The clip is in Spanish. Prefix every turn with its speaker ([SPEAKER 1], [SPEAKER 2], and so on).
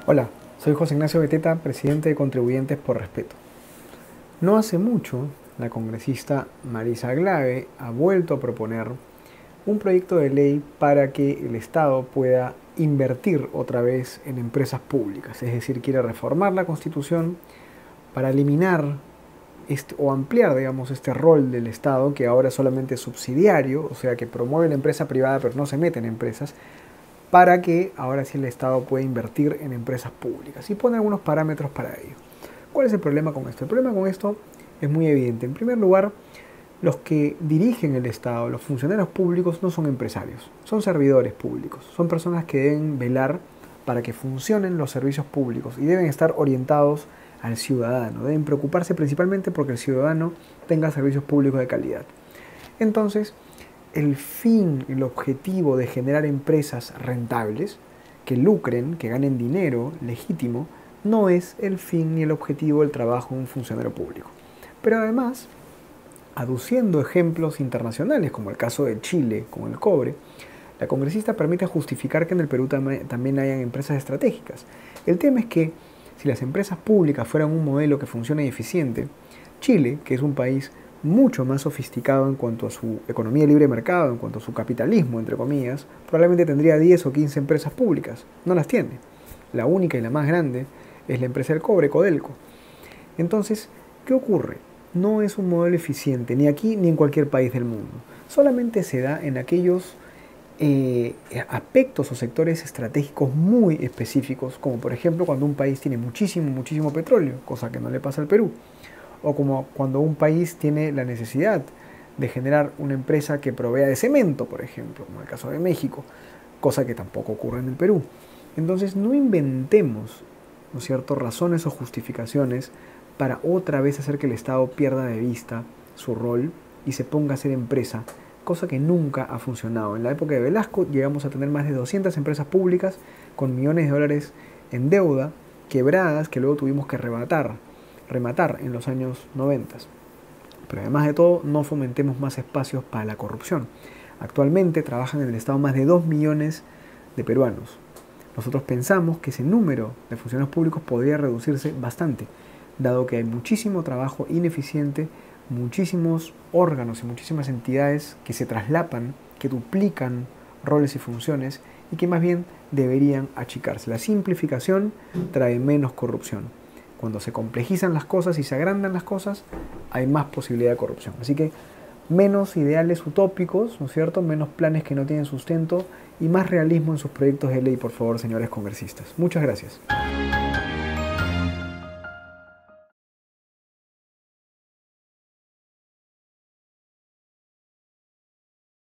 [SPEAKER 1] Hola, soy José Ignacio Beteta, presidente de Contribuyentes por Respeto. No hace mucho, la congresista Marisa Glave ha vuelto a proponer un proyecto de ley para que el Estado pueda invertir otra vez en empresas públicas. Es decir, quiere reformar la Constitución para eliminar o ampliar, digamos, este rol del Estado que ahora es solamente subsidiario, o sea, que promueve la empresa privada pero no se mete en empresas, para que ahora sí el Estado pueda invertir en empresas públicas y pone algunos parámetros para ello. ¿Cuál es el problema con esto? El problema con esto es muy evidente. En primer lugar, los que dirigen el Estado, los funcionarios públicos, no son empresarios, son servidores públicos, son personas que deben velar para que funcionen los servicios públicos y deben estar orientados al ciudadano, deben preocuparse principalmente porque el ciudadano tenga servicios públicos de calidad. Entonces, el fin, el objetivo de generar empresas rentables, que lucren, que ganen dinero legítimo, no es el fin ni el objetivo del trabajo de un funcionario público. Pero además, aduciendo ejemplos internacionales, como el caso de Chile con el cobre, la congresista permite justificar que en el Perú también hayan empresas estratégicas. El tema es que si las empresas públicas fueran un modelo que funcione y eficiente, Chile, que es un país mucho más sofisticado en cuanto a su economía de libre mercado, en cuanto a su capitalismo, entre comillas, probablemente tendría 10 o 15 empresas públicas. No las tiene. La única y la más grande es la empresa del cobre, Codelco. Entonces, ¿qué ocurre? No es un modelo eficiente, ni aquí ni en cualquier país del mundo. Solamente se da en aquellos aspectos o sectores estratégicos muy específicos, como por ejemplo cuando un país tiene muchísimo petróleo, cosa que no le pasa al Perú, o como cuando un país tiene la necesidad de generar una empresa que provea de cemento, por ejemplo, como el caso de México, cosa que tampoco ocurre en el Perú. Entonces no inventemos, ¿no es cierto?, razones o justificaciones para otra vez hacer que el Estado pierda de vista su rol y se ponga a ser empresa, cosa que nunca ha funcionado. En la época de Velasco llegamos a tener más de 200 empresas públicas con millones de dólares en deuda, quebradas, que luego tuvimos que rematar en los años 90. Pero además de todo, no fomentemos más espacios para la corrupción. Actualmente trabajan en el Estado más de 2 millones de peruanos. Nosotros pensamos que ese número de funcionarios públicos podría reducirse bastante, dado que hay muchísimo trabajo ineficiente, muchísimos órganos y muchísimas entidades que se traslapan, que duplican roles y funciones y que más bien deberían achicarse. La simplificación trae menos corrupción. Cuando se complejizan las cosas y se agrandan las cosas, hay más posibilidad de corrupción. Así que menos ideales utópicos, ¿no es cierto?, menos planes que no tienen sustento y más realismo en sus proyectos de ley, por favor, señores congresistas. Muchas gracias.